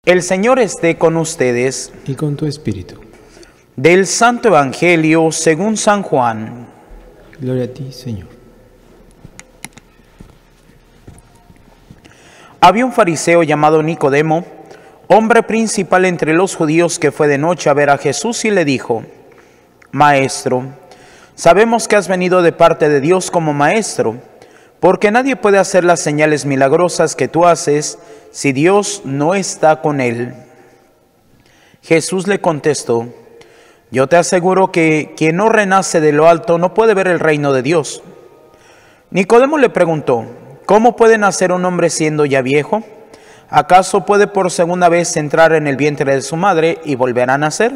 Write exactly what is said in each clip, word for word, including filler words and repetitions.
El Señor esté con ustedes. Y con tu espíritu. Del Santo Evangelio según San Juan. Gloria a ti, Señor. Había un fariseo llamado Nicodemo, hombre principal entre los judíos, que fue de noche a ver a Jesús y le dijo: Maestro, sabemos que has venido de parte de Dios como maestro, porque nadie puede hacer las señales milagrosas que tú haces si Dios no está con él. Jesús le contestó: Yo te aseguro que quien no renace de lo alto no puede ver el reino de Dios. Nicodemo le preguntó: ¿Cómo puede nacer un hombre siendo ya viejo? ¿Acaso puede por segunda vez entrar en el vientre de su madre y volver a nacer?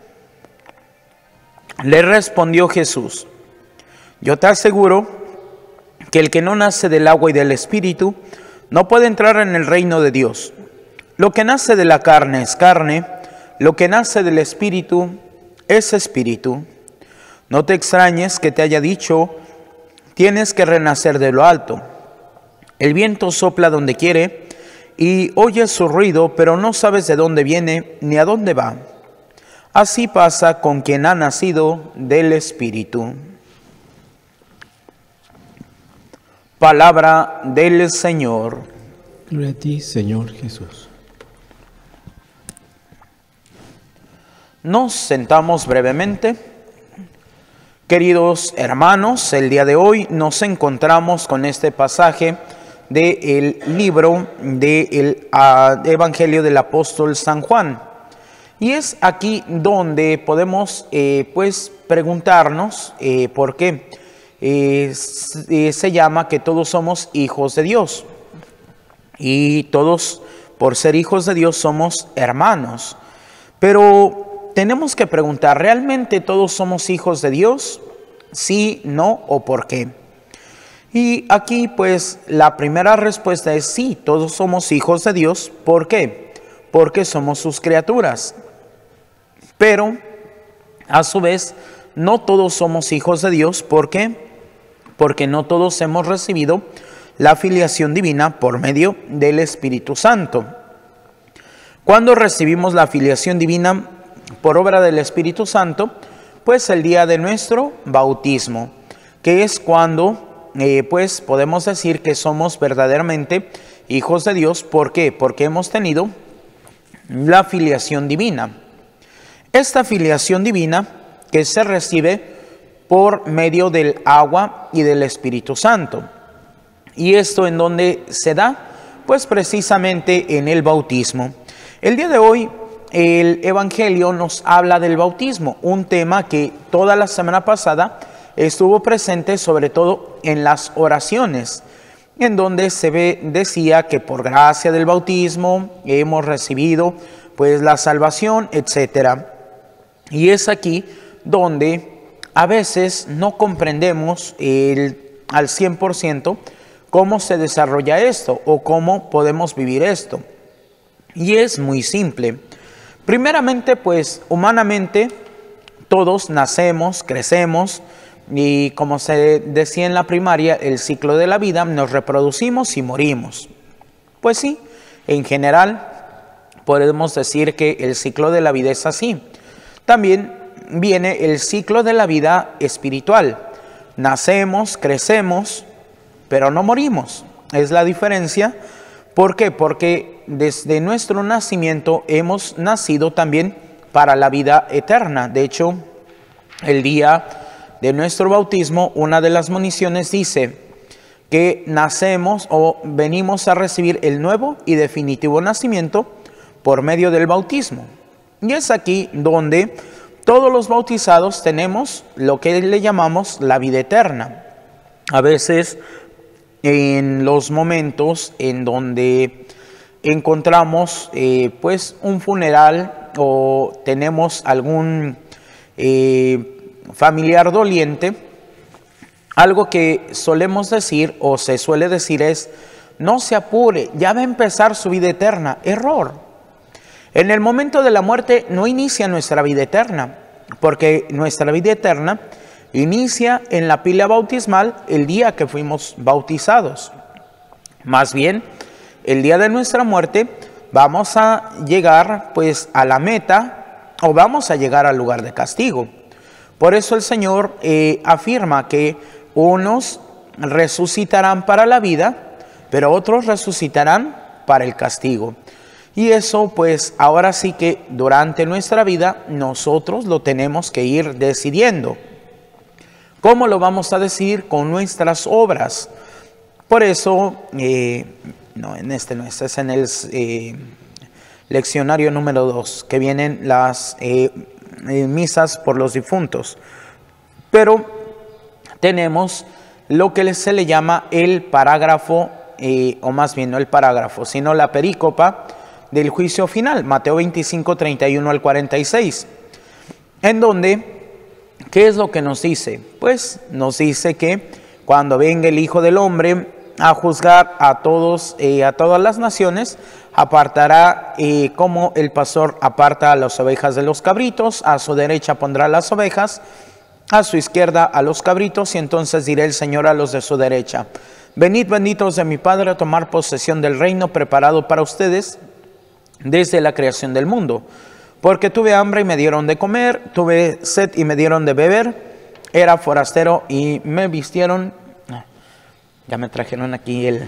Le respondió Jesús: Yo te aseguro que el que no nace del agua y del Espíritu no puede entrar en el reino de Dios. Lo que nace de la carne es carne, lo que nace del Espíritu es Espíritu. No te extrañes que te haya dicho: tienes que renacer de lo alto. El viento sopla donde quiere y oyes su ruido, pero no sabes de dónde viene ni a dónde va. Así pasa con quien ha nacido del Espíritu. Palabra del Señor. Gloria a ti, Señor Jesús. Nos sentamos brevemente. Queridos hermanos, el día de hoy nos encontramos con este pasaje del libro del uh, Evangelio del Apóstol San Juan. Y es aquí donde podemos eh, pues preguntarnos eh, por qué eh, se llama que todos somos hijos de Dios. Y todos, por ser hijos de Dios, somos hermanos. Pero tenemos que preguntar, ¿realmente todos somos hijos de Dios? ¿Sí, no o por qué? Y aquí pues la primera respuesta es sí, todos somos hijos de Dios. ¿Por qué? Porque somos sus criaturas. Pero a su vez no todos somos hijos de Dios. ¿Por qué? Porque no todos hemos recibido la filiación divina por medio del Espíritu Santo. Cuando recibimos la filiación divina por obra del Espíritu Santo, pues el día de nuestro bautismo, que es cuando eh, pues podemos decir que somos verdaderamente hijos de Dios. ¿Por qué? Porque hemos tenido la filiación divina. Esta filiación divina que se recibe por medio del agua y del Espíritu Santo. ¿Y esto en dónde se da? Pues precisamente en el bautismo. El día de hoy el Evangelio nos habla del bautismo, un tema que toda la semana pasada estuvo presente sobre todo en las oraciones, en donde se ve, decía que por gracia del bautismo hemos recibido pues la salvación, etcétera. Y es aquí donde a veces no comprendemos el, al cien por ciento cómo se desarrolla esto o cómo podemos vivir esto. Y es muy simple. Primeramente, pues humanamente todos nacemos, crecemos y, como se decía en la primaria, el ciclo de la vida, nos reproducimos y morimos. Pues sí, en general podemos decir que el ciclo de la vida es así. También viene el ciclo de la vida espiritual. Nacemos, crecemos, pero no morimos. Es la diferencia. ¿Por qué? Porque desde nuestro nacimiento hemos nacido también para la vida eterna. De hecho, el día de nuestro bautismo, una de las moniciones dice que nacemos o venimos a recibir el nuevo y definitivo nacimiento por medio del bautismo. Y es aquí donde todos los bautizados tenemos lo que le llamamos la vida eterna. A veces en los momentos en donde encontramos eh, pues un funeral o tenemos algún eh, familiar doliente, algo que solemos decir o se suele decir es: no se apure, ya va a empezar su vida eterna. Error. En el momento de la muerte no inicia nuestra vida eterna, porque nuestra vida eterna inicia en la pila bautismal el día que fuimos bautizados. Más bien, el día de nuestra muerte vamos a llegar pues a la meta o vamos a llegar al lugar de castigo. Por eso el Señor eh, afirma que unos resucitarán para la vida, pero otros resucitarán para el castigo. Y eso pues ahora sí que durante nuestra vida nosotros lo tenemos que ir decidiendo. ¿Cómo lo vamos a decidir? Con nuestras obras. Por eso, eh, no, en este no, este es en el eh, leccionario número dos, que vienen las eh, eh, misas por los difuntos. Pero tenemos lo que se le llama el parágrafo, eh, o más bien no el parágrafo, sino la perícopa del juicio final, Mateo veinticinco, treinta y uno al cuarenta y seis, en donde, ¿qué es lo que nos dice? Pues nos dice que cuando venga el Hijo del Hombre a juzgar a todos, eh, a todas las naciones, apartará eh, como el pastor aparta a las ovejas de los cabritos, a su derecha pondrá las ovejas, a su izquierda a los cabritos, y entonces dirá el Señor a los de su derecha: venid, benditos de mi Padre, a tomar posesión del reino preparado para ustedes desde la creación del mundo. Porque tuve hambre y me dieron de comer, tuve sed y me dieron de beber, era forastero y me vistieron. Ya me trajeron aquí el,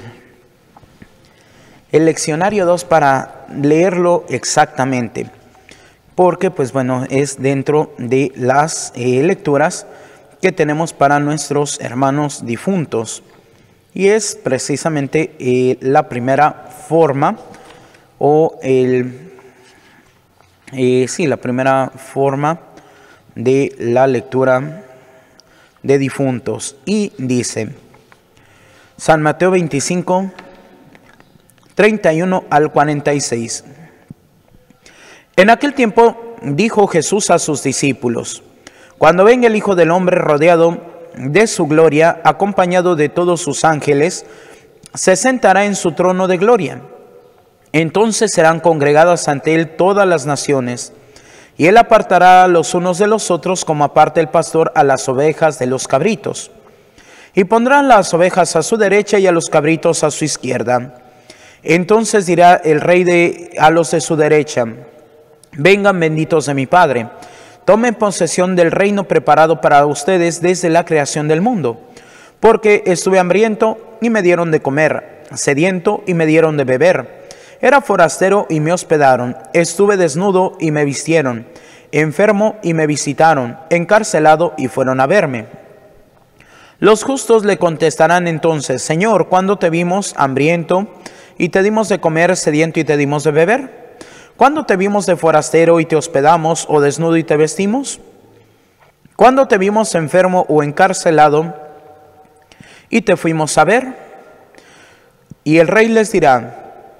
el leccionario dos para leerlo exactamente. Porque pues bueno, es dentro de las eh, lecturas que tenemos para nuestros hermanos difuntos. Y es precisamente eh, la primera forma o el, eh, sí, la primera forma de la lectura de difuntos. Y dice, San Mateo veinticinco, treinta y uno al cuarenta y seis. En aquel tiempo dijo Jesús a sus discípulos: cuando venga el Hijo del Hombre rodeado de su gloria, acompañado de todos sus ángeles, se sentará en su trono de gloria. Entonces serán congregadas ante él todas las naciones, y él apartará a los unos de los otros, como aparta el pastor a las ovejas de los cabritos. Y pondrán las ovejas a su derecha y a los cabritos a su izquierda. Entonces dirá el rey de, a los de su derecha: vengan, benditos de mi Padre, tomen posesión del reino preparado para ustedes desde la creación del mundo. Porque estuve hambriento y me dieron de comer, sediento y me dieron de beber, era forastero y me hospedaron, estuve desnudo y me vistieron, enfermo y me visitaron, encarcelado y fueron a verme. Los justos le contestarán entonces: Señor, ¿cuándo te vimos hambriento y te dimos de comer, sediento y te dimos de beber? ¿Cuándo te vimos de forastero y te hospedamos, o desnudo y te vestimos? ¿Cuándo te vimos enfermo o encarcelado y te fuimos a ver? Y el rey les dirá: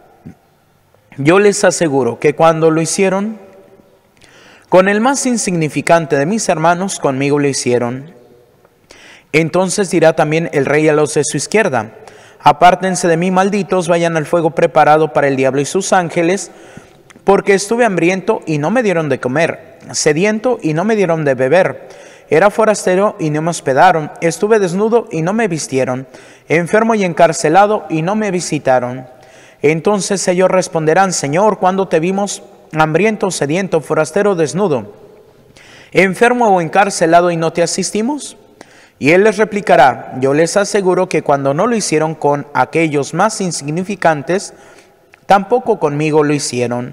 yo les aseguro que cuando lo hicieron con el más insignificante de mis hermanos, conmigo lo hicieron. Entonces dirá también el rey a los de su izquierda: apártense de mí, malditos, vayan al fuego preparado para el diablo y sus ángeles, porque estuve hambriento y no me dieron de comer, sediento y no me dieron de beber, era forastero y no me hospedaron, estuve desnudo y no me vistieron, enfermo y encarcelado y no me visitaron. Entonces ellos responderán: Señor, ¿cuándo te vimos hambriento, sediento, forastero, desnudo, enfermo o encarcelado y no te asistimos? Y él les replicará: yo les aseguro que cuando no lo hicieron con aquellos más insignificantes, tampoco conmigo lo hicieron.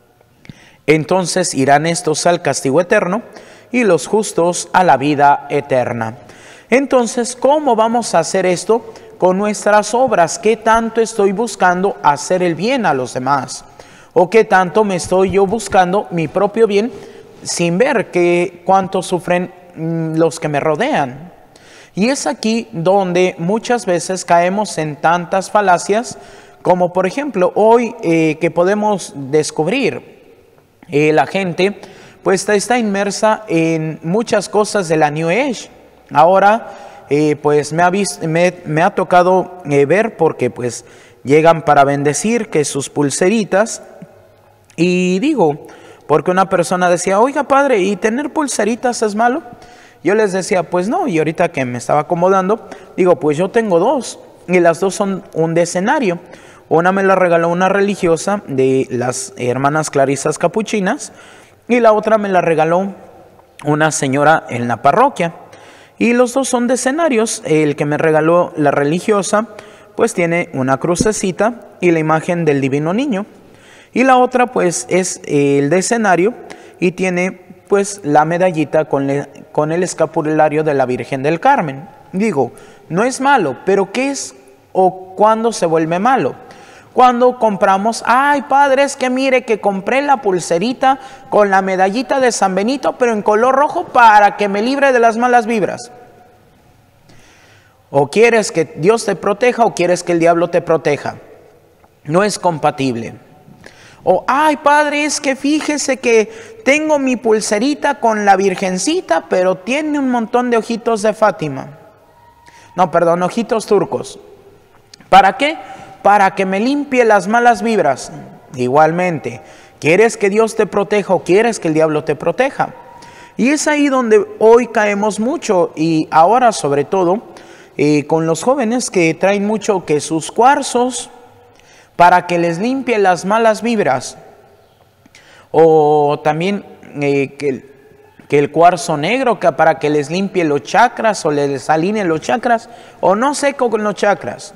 Entonces irán estos al castigo eterno y los justos a la vida eterna. Entonces, ¿cómo vamos a hacer esto? Con nuestras obras. ¿Qué tanto estoy buscando hacer el bien a los demás? ¿O qué tanto me estoy yo buscando mi propio bien sin ver que cuánto sufren mmm, los que me rodean? Y es aquí donde muchas veces caemos en tantas falacias, como por ejemplo hoy eh, que podemos descubrir eh, la gente pues está inmersa en muchas cosas de la New Age. Ahora eh, pues me ha, visto, me, me ha tocado eh, ver, porque pues llegan para bendecir que sus pulseritas, y digo, porque una persona decía: oiga padre, ¿y tener pulseritas es malo? Yo les decía: pues no. Y ahorita que me estaba acomodando, digo: pues yo tengo dos, y las dos son un decenario. Una me la regaló una religiosa de las hermanas clarisas capuchinas y la otra me la regaló una señora en la parroquia. Y los dos son de escenarios. El que me regaló la religiosa pues tiene una crucecita y la imagen del Divino Niño. Y la otra pues es el de escenario y tiene pues la medallita con, le, con el escapulario de la Virgen del Carmen. Digo, no es malo, pero ¿qué es o cuándo se vuelve malo? Cuando compramos, ay padre, es que mire que compré la pulserita con la medallita de San Benito, pero en color rojo para que me libre de las malas vibras. O quieres que Dios te proteja o quieres que el diablo te proteja. No es compatible. O, ay padre, es que fíjese que tengo mi pulserita con la Virgencita, pero tiene un montón de ojitos de Fátima. No, perdón, ojitos turcos. ¿Para qué? Para que me limpie las malas vibras. Igualmente, ¿quieres que Dios te proteja o quieres que el diablo te proteja? Y es ahí donde hoy caemos mucho y ahora sobre todo eh, con los jóvenes que traen mucho que sus cuarzos para que les limpie las malas vibras. O también eh, que, que el cuarzo negro que para que les limpie los chakras o les alinee los chakras o no seco con los chakras.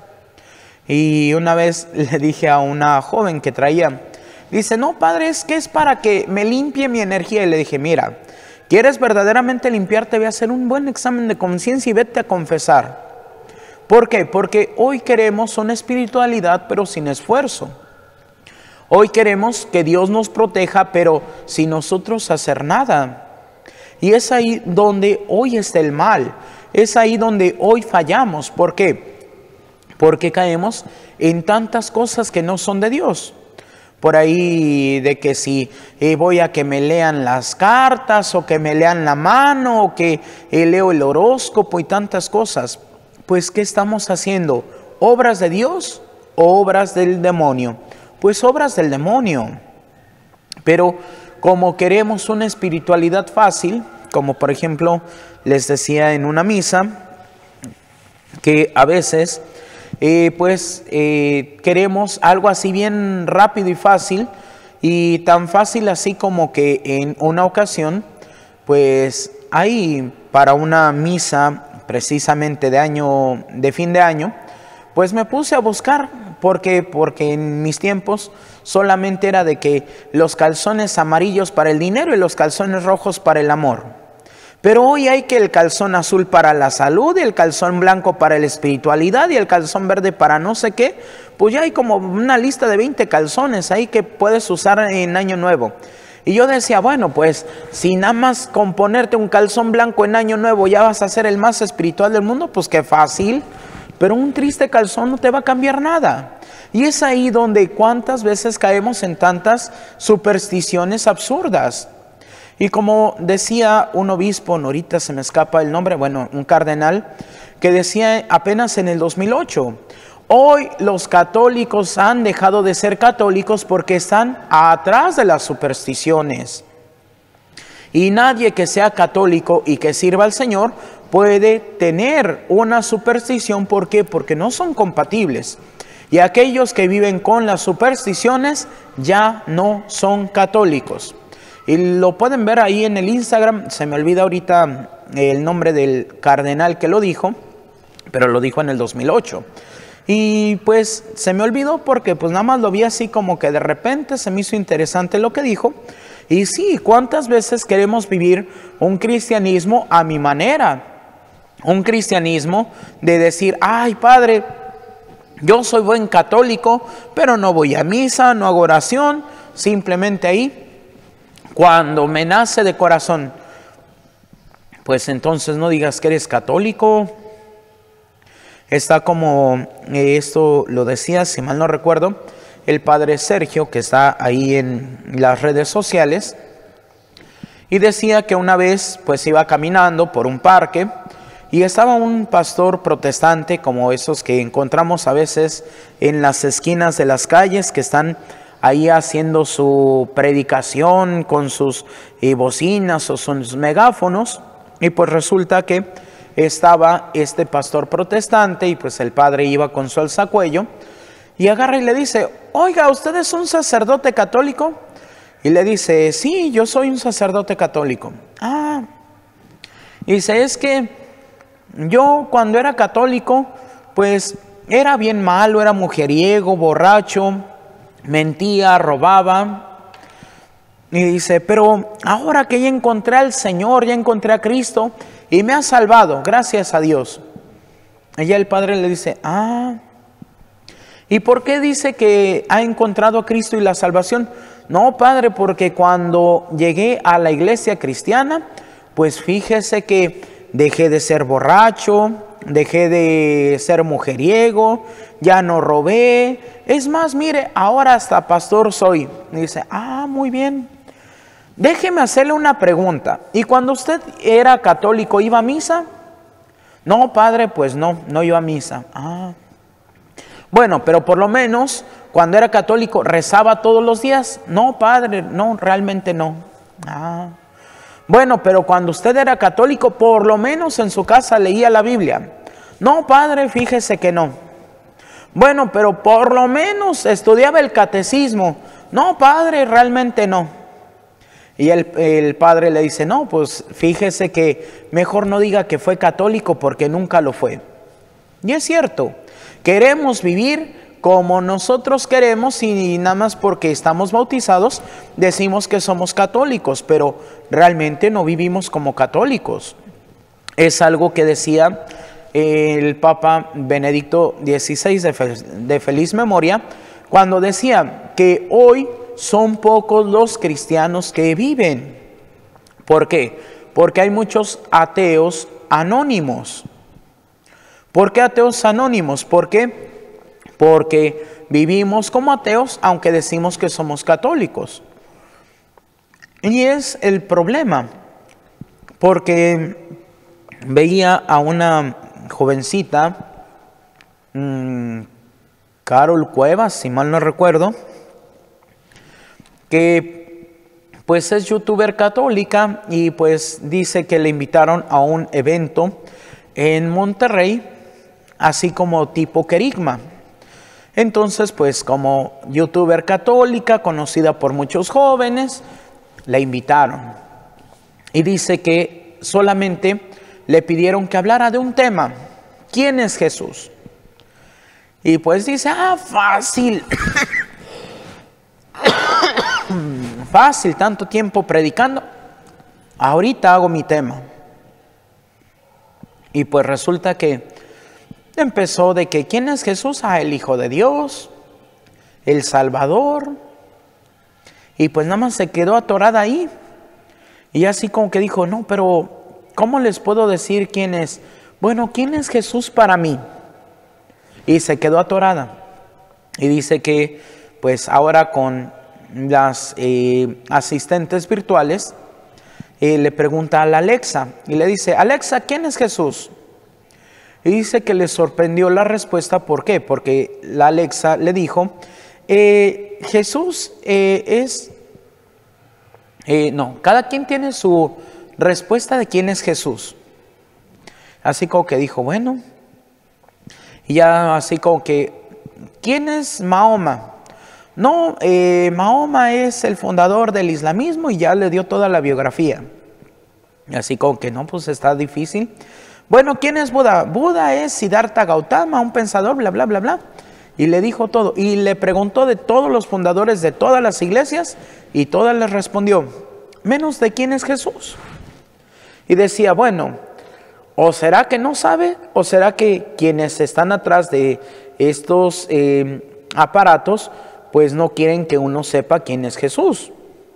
Y una vez le dije a una joven que traía, dice, no padre, es que es para que me limpie mi energía. Y le dije, mira, ¿quieres verdaderamente limpiarte? Ve a hacer un buen examen de conciencia y vete a confesar. ¿Por qué? Porque hoy queremos una espiritualidad pero sin esfuerzo. Hoy queremos que Dios nos proteja pero sin nosotros hacer nada. Y es ahí donde hoy está el mal. Es ahí donde hoy fallamos. ¿Por qué? Porque caemos en tantas cosas que no son de Dios. Por ahí de que si eh, voy a que me lean las cartas o que me lean la mano o que eh, leo el horóscopo y tantas cosas. Pues ¿qué estamos haciendo? ¿Obras de Dios o obras del demonio? Pues obras del demonio. Pero como queremos una espiritualidad fácil, como por ejemplo les decía en una misa, que a veces eh, pues eh, queremos algo así bien rápido y fácil, y tan fácil así como que en una ocasión, pues hay para una misa precisamente de año, de fin de año, pues me puse a buscar, porque porque en mis tiempos solamente era de que los calzones amarillos para el dinero y los calzones rojos para el amor. Pero hoy hay que el calzón azul para la salud, y el calzón blanco para la espiritualidad y el calzón verde para no sé qué. Pues ya hay como una lista de veinte calzones ahí que puedes usar en año nuevo. Y yo decía, bueno, pues si nada más con ponerte un calzón blanco en año nuevo ya vas a ser el más espiritual del mundo, pues qué fácil. Pero un triste calzón no te va a cambiar nada. Y es ahí donde cuántas veces caemos en tantas supersticiones absurdas. Y como decía un obispo, ahorita se me escapa el nombre, bueno, un cardenal, que decía apenas en el dos mil ocho, hoy los católicos han dejado de ser católicos porque están atrás de las supersticiones. Y nadie que sea católico y que sirva al Señor puede tener una superstición. ¿Por qué? Porque no son compatibles. Y aquellos que viven con las supersticiones ya no son católicos. Y lo pueden ver ahí en el Instagram, se me olvida ahorita el nombre del cardenal que lo dijo, pero lo dijo en el dos mil ocho. Y pues se me olvidó porque pues nada más lo vi así como que de repente se me hizo interesante lo que dijo. Y sí, ¿cuántas veces queremos vivir un cristianismo a mi manera? Un cristianismo de decir, ay padre, yo soy buen católico, pero no voy a misa, no hago oración, simplemente ahí. Cuando me nace de corazón, pues entonces no digas que eres católico. Está como eh, esto lo decía, si mal no recuerdo, el padre Sergio, que está ahí en las redes sociales, y decía que una vez pues iba caminando por un parque y estaba un pastor protestante, como esos que encontramos a veces en las esquinas de las calles, que están ahí haciendo su predicación con sus eh, bocinas o sus megáfonos. Y pues resulta que estaba este pastor protestante y pues el padre iba con su alzacuello Y agarra y le dice, oiga, ¿usted es un sacerdote católico? Y le dice, sí, yo soy un sacerdote católico. Ah, y dice, es que yo cuando era católico, pues era bien malo, era mujeriego, borracho, mentía, robaba. Y dice, pero ahora que ya encontré al Señor, ya encontré a Cristo y me ha salvado, gracias a Dios. Y ya el padre le dice, ah, ¿y por qué dice que ha encontrado a Cristo y la salvación? No, padre, porque cuando llegué a la iglesia cristiana, pues fíjese que dejé de ser borracho, dejé de ser mujeriego, ya no robé. Es más, mire, ahora hasta pastor soy. Y dice, ah, muy bien. Déjeme hacerle una pregunta. ¿Y cuando usted era católico, iba a misa? No, padre, pues no, no iba a misa. Ah. Bueno, pero por lo menos cuando era católico, ¿rezaba todos los días? No, padre, no, realmente no. Ah. Bueno, pero cuando usted era católico, por lo menos en su casa leía la Biblia. No, padre, fíjese que no. Bueno, pero por lo menos estudiaba el catecismo. No, padre, realmente no. Y el, el padre le dice, no, pues fíjese que mejor no diga que fue católico porque nunca lo fue. Y es cierto, queremos vivir como nosotros queremos y nada más porque estamos bautizados decimos que somos católicos, pero realmente no vivimos como católicos. Es algo que decía el Papa Benedicto dieciséis de, fel de feliz memoria, cuando decía que hoy son pocos los cristianos que viven. ¿Por qué? Porque hay muchos ateos anónimos. ¿Por qué ateos anónimos? ¿Por qué? Porque vivimos como ateos, aunque decimos que somos católicos. Y es el problema, porque veía a una jovencita, mmm, Carol Cuevas, si mal no recuerdo, que pues es youtuber católica y pues dice que le invitaron a un evento en Monterrey, así como tipo querigma. Entonces pues como youtuber católica, conocida por muchos jóvenes, la invitaron. Y dice que solamente le pidieron que hablara de un tema. ¿Quién es Jesús? Y pues dice, ah, fácil. Fácil, tanto tiempo predicando. Ahorita hago mi tema. Y pues resulta que empezó de que ¿quién es Jesús? Ah, el Hijo de Dios, el Salvador. Y pues nada más se quedó atorada ahí. Y así como que dijo, no, pero ¿cómo les puedo decir quién es? Bueno, ¿quién es Jesús para mí? Y se quedó atorada. Y dice que pues ahora con las eh, asistentes virtuales eh, le pregunta a la Alexa y le dice, Alexa, ¿quién es Jesús? Y dice que le sorprendió la respuesta. ¿Por qué? Porque la Alexa le dijo, eh, Jesús eh, es, eh, no, cada quien tiene su respuesta de quién es Jesús. Así como que dijo, bueno, y ya así como que, ¿quién es Mahoma? No, eh, Mahoma es el fundador del islamismo y ya le dio toda la biografía. Así como que no, pues está difícil. Bueno, ¿quién es Buda? Buda es Siddhartha Gautama, un pensador, bla, bla, bla, bla. Y le dijo todo. Y le preguntó de todos los fundadores de todas las iglesias y todas les respondió, menos de quién es Jesús. Y decía, bueno, ¿o será que no sabe? ¿O será que quienes están atrás de estos eh, aparatos pues no quieren que uno sepa quién es Jesús?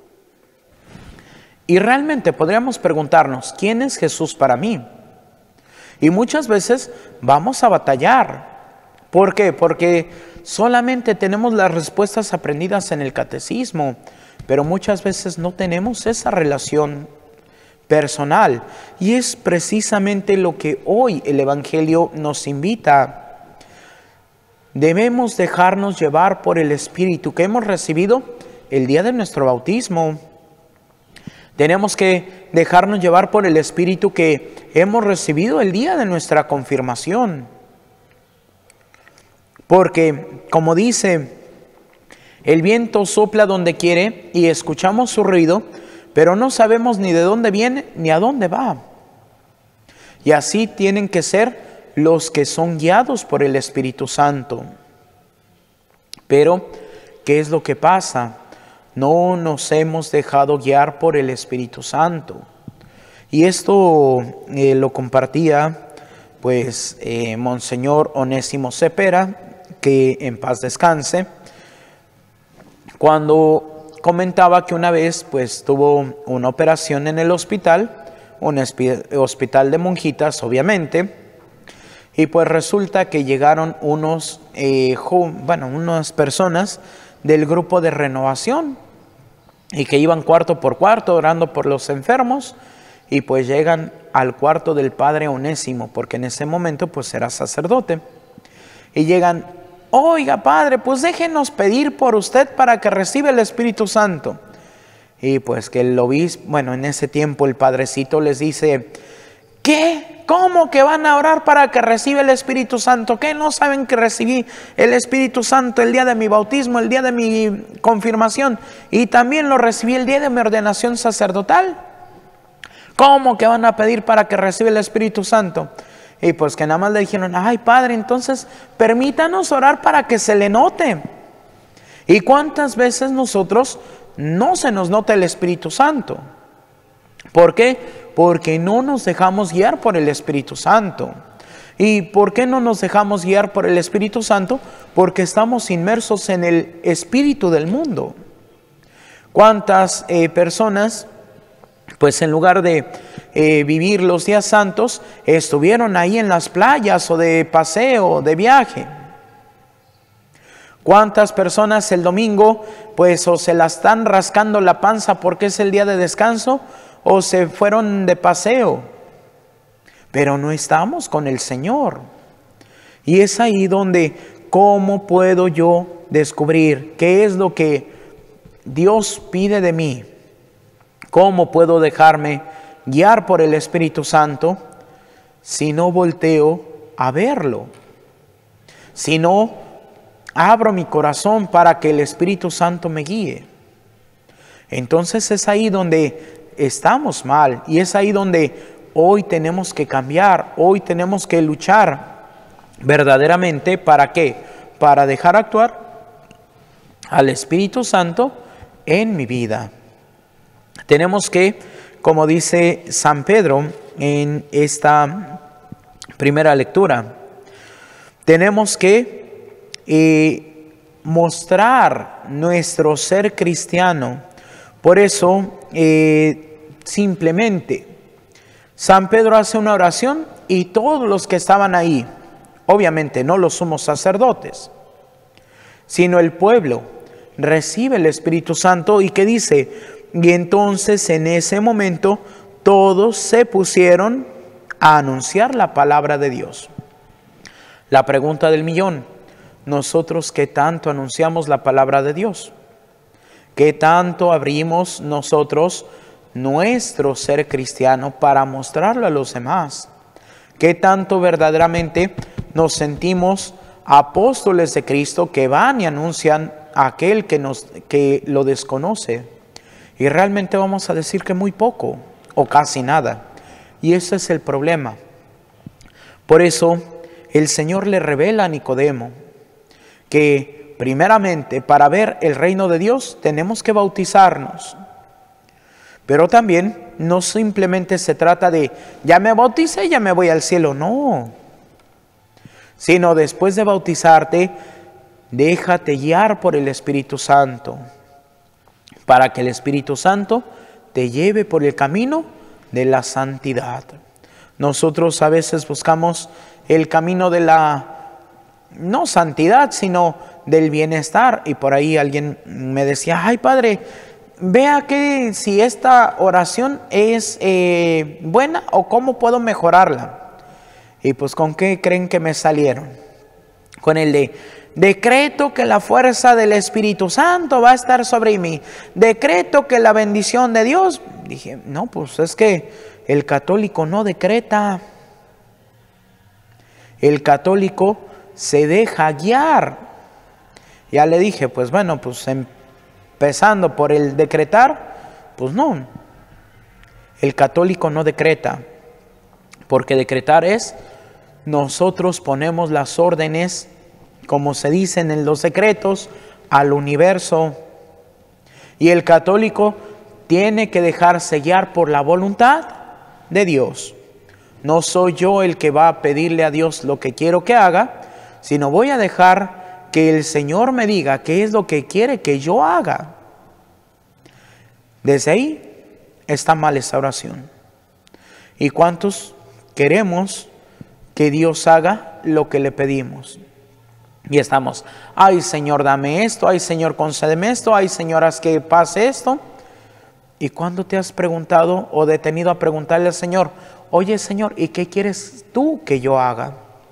Y realmente podríamos preguntarnos, ¿quién es Jesús para mí? Y muchas veces vamos a batallar. ¿Por qué? Porque solamente tenemos las respuestas aprendidas en el catecismo, pero muchas veces no tenemos esa relación personal. Y es precisamente lo que hoy el Evangelio nos invita. Debemos dejarnos llevar por el Espíritu que hemos recibido el día de nuestro bautismo. Tenemos que dejarnos llevar por el Espíritu que hemos recibido el día de nuestra confirmación. Porque, como dice, el viento sopla donde quiere y escuchamos su ruido, pero no sabemos ni de dónde viene ni a dónde va. Y así tienen que ser los que son guiados por el Espíritu Santo. Pero, ¿qué es lo que pasa? No nos hemos dejado guiar por el Espíritu Santo. Y esto eh, lo compartía pues eh, Monseñor Onésimo Cepera, que en paz descanse, cuando comentaba que una vez pues tuvo una operación en el hospital, un hospital de monjitas obviamente, y pues resulta que llegaron unos, eh, bueno, unas personas del grupo de renovación y que iban cuarto por cuarto orando por los enfermos, y pues llegan al cuarto del padre Onésimo, porque en ese momento pues era sacerdote, y llegan: oiga padre, pues déjenos pedir por usted para que reciba el Espíritu Santo. Y pues que el obispo, bueno, en ese tiempo el padrecito les dice: ¿qué? ¿Cómo que van a orar para que reciba el Espíritu Santo? ¿Qué? ¿No saben que recibí el Espíritu Santo el día de mi bautismo, el día de mi confirmación, y también lo recibí el día de mi ordenación sacerdotal? ¿Cómo que van a pedir para que reciba el Espíritu Santo? Y pues que nada más le dijeron: ay padre, entonces permítanos orar para que se le note. ¿Y cuántas veces nosotros no se nos nota el Espíritu Santo? ¿Por qué? Porque no nos dejamos guiar por el Espíritu Santo. ¿Y por qué no nos dejamos guiar por el Espíritu Santo? Porque estamos inmersos en el espíritu del mundo. ¿Cuántas eh, personas, pues en lugar de eh, vivir los días santos, estuvieron ahí en las playas o de paseo, de viaje? ¿Cuántas personas el domingo pues o se la están rascando la panza porque es el día de descanso, o se fueron de paseo, pero no estamos con el Señor? Y es ahí donde, ¿cómo puedo yo descubrir qué es lo que Dios pide de mí? ¿Cómo puedo dejarme guiar por el Espíritu Santo si no volteo a verlo? Si no abro mi corazón para que el Espíritu Santo me guíe. Entonces es ahí donde estamos mal, y es ahí donde hoy tenemos que cambiar, hoy tenemos que luchar verdaderamente. ¿Para qué? Para dejar actuar al Espíritu Santo en mi vida. Tenemos que, como dice San Pedro en esta primera lectura, tenemos que eh, mostrar nuestro ser cristiano. Por eso, eh, simplemente, San Pedro hace una oración y todos los que estaban ahí, obviamente no los sumos sacerdotes, sino el pueblo, recibe el Espíritu Santo. ¿Y qué dice? Y entonces en ese momento todos se pusieron a anunciar la palabra de Dios. La pregunta del millón: ¿nosotros qué tanto anunciamos la palabra de Dios? ¿Qué tanto abrimos nosotros nuestro ser cristiano para mostrarlo a los demás? ¿Qué tanto verdaderamente nos sentimos apóstoles de Cristo que van y anuncian a aquel que, nos, que lo desconoce? Y realmente vamos a decir que muy poco o casi nada. Y ese es el problema. Por eso el Señor le revela a Nicodemo que primeramente, para ver el reino de Dios, tenemos que bautizarnos. Pero también no simplemente se trata de: ya me bauticé, ya me voy al cielo. No. Sino después de bautizarte, déjate guiar por el Espíritu Santo, para que el Espíritu Santo te lleve por el camino de la santidad. Nosotros a veces buscamos el camino de la, no santidad, sino del bienestar. Y por ahí alguien me decía: ay padre, vea que si esta oración es eh, buena, o cómo puedo mejorarla. Y pues ¿con qué creen que me salieron? Con el de: decreto que la fuerza del Espíritu Santo va a estar sobre mí, decreto que la bendición de Dios. Dije: no, pues es que el católico no decreta. El católico se deja guiar. Ya le dije, pues bueno, pues empezando por el decretar, pues no. El católico no decreta, porque decretar es, nosotros ponemos las órdenes, como se dicen en los decretos, al universo. Y el católico tiene que dejarse guiar por la voluntad de Dios. No soy yo el que va a pedirle a Dios lo que quiero que haga, sino voy a dejar que el Señor me diga qué es lo que quiere que yo haga. Desde ahí está mal esa oración. ¿Y cuántos queremos que Dios haga lo que le pedimos? Y estamos, ay Señor, dame esto, ay Señor, concédeme esto, ay Señor, haz que pase esto. ¿Y cuándo te has preguntado o detenido a preguntarle al Señor, oye Señor, ¿y qué quieres tú que yo haga?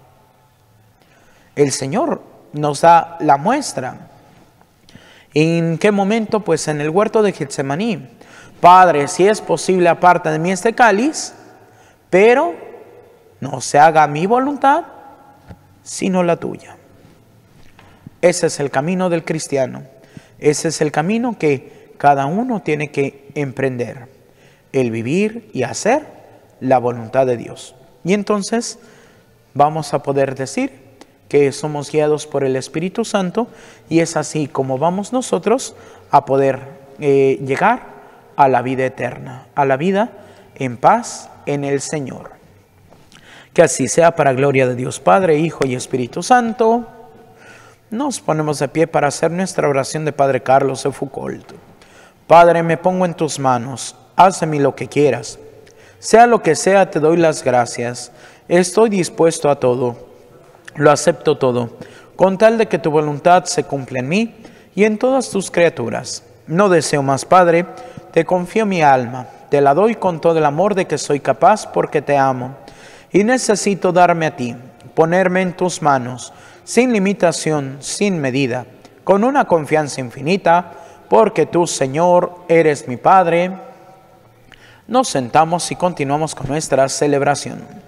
El Señor nos da la muestra. ¿En qué momento? Pues en el huerto de Getsemaní. Padre, si es posible, aparta de mí este cáliz, pero no se haga mi voluntad, sino la tuya. Ese es el camino del cristiano. Ese es el camino que cada uno tiene que emprender. El vivir y hacer la voluntad de Dios. Y entonces vamos a poder decir que somos guiados por el Espíritu Santo, y es así como vamos nosotros a poder eh, llegar a la vida eterna, a la vida en paz en el Señor. Que así sea, para gloria de Dios Padre, Hijo y Espíritu Santo. Nos ponemos de pie para hacer nuestra oración de Padre Carlos de Foucault. Padre, me pongo en tus manos, haz de mí lo que quieras. Sea lo que sea, te doy las gracias. Estoy dispuesto a todo, lo acepto todo, con tal de que tu voluntad se cumpla en mí y en todas tus criaturas. No deseo más, Padre, te confío mi alma, te la doy con todo el amor de que soy capaz, porque te amo. Y necesito darme a ti, ponerme en tus manos, sin limitación, sin medida, con una confianza infinita, porque tú, Señor, eres mi Padre. Nos sentamos y continuamos con nuestra celebración.